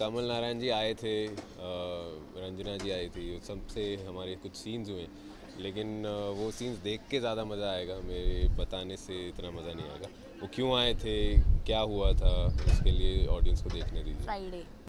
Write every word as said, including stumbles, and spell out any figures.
कमल नारायण जी आए थे, रंजना जी आई थी, सबसे हमारे कुछ सीन्स हुए, लेकिन वो सीन्स देख के ज़्यादा मज़ा आएगा, मेरे बताने से इतना मज़ा नहीं आएगा। वो क्यों आए थे, क्या हुआ था, उसके लिए ऑडियंस को देखने दीजिए। फ्राइडे